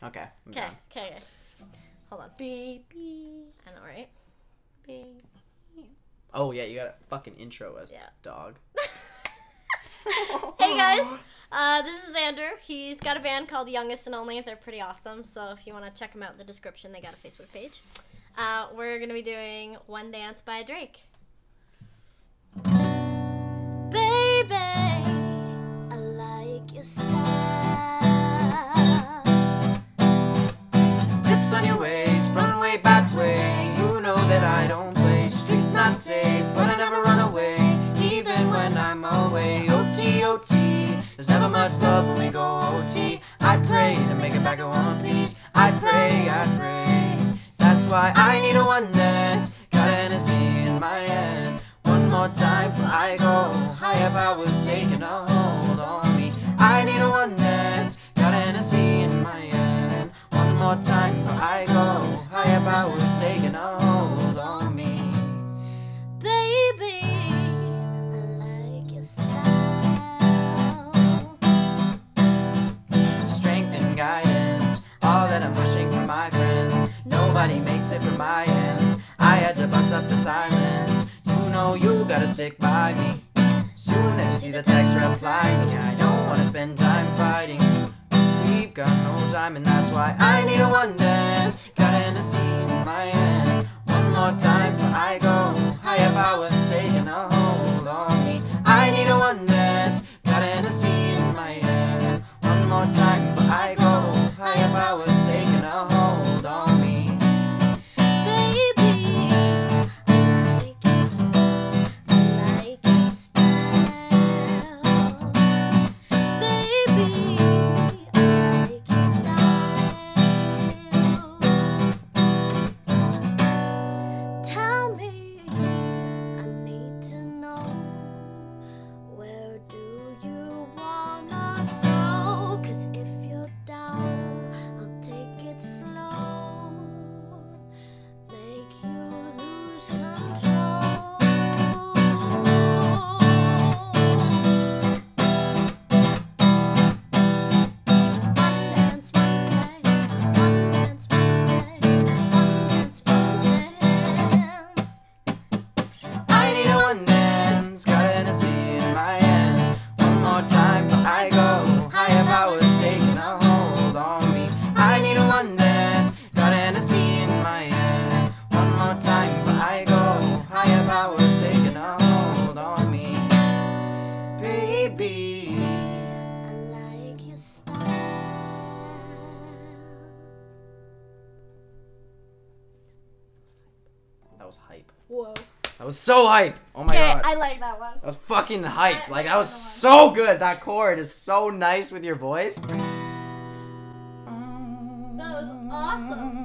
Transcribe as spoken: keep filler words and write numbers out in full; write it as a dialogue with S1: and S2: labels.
S1: Okay.
S2: Okay, okay, okay. Hold on. Baby. I know, right? Baby.
S1: Oh, yeah, you got a fucking intro us,
S2: Yeah.
S1: dog.
S2: Hey, guys. Uh, this is Andrew. He's got a band called Youngest and Only. They're pretty awesome, so if you want to check them out in the description, they got a Facebook page. Uh, we're going to be doing One Dance by Drake. Baby, I like your style.
S1: Lips on your waist, from way back way. You know that I don't play. Streets not safe, but I never run away. Even when I'm away. O T, O T. There's never much love when we go O T. I pray to make it back in one piece. I pray, I pray. That's why I need a one dance. Got an Hennessy in my hand. One more time before I go. Higher powers taking a hold on me. I need a one dance. Got an Hennessy in my hand. One more time before I go. Higher powers taking a hold on me.
S2: Baby, I like your style.
S1: Strength and guidance, all that I'm wishing for my friends. Nobody makes it from my ends. I had to bust up the silence. You know you gotta stick by me. Soon as you see the text, reply me. I don't wanna spend time fighting. We've got no time, and that's why I need a one dance. Got an Hennessy in my hand. One more time before I go. Higher powers taking a hold on me. I need a one dance. Got an Hennessy in my hand. One more time before I go. Higher powers taking a hold on me.
S2: Baby, I like it. I like your style. Baby, I like your style. Tell me, I need to know, where do you wanna go? 'Cause if you're down, I'll take it slow, make you lose control. One dance, one dance, one dance, one dance,
S1: I need a one dance, got an Hennessy in my hand. One more time before I go. Higher powers taking a hold on me. I need a one dance, got an Hennessy in my hand. One more time before I go. Higher powers taking a hold on me. Baby,
S2: I like your style.
S1: that was hype.
S2: Whoa.
S1: That was so hype. Oh my
S2: Okay,
S1: god.
S2: I like that one.
S1: That was fucking hype.
S2: I-
S1: Like,
S2: I
S1: that was
S2: like that
S1: so good. That chord is so nice with your voice.
S2: That was awesome.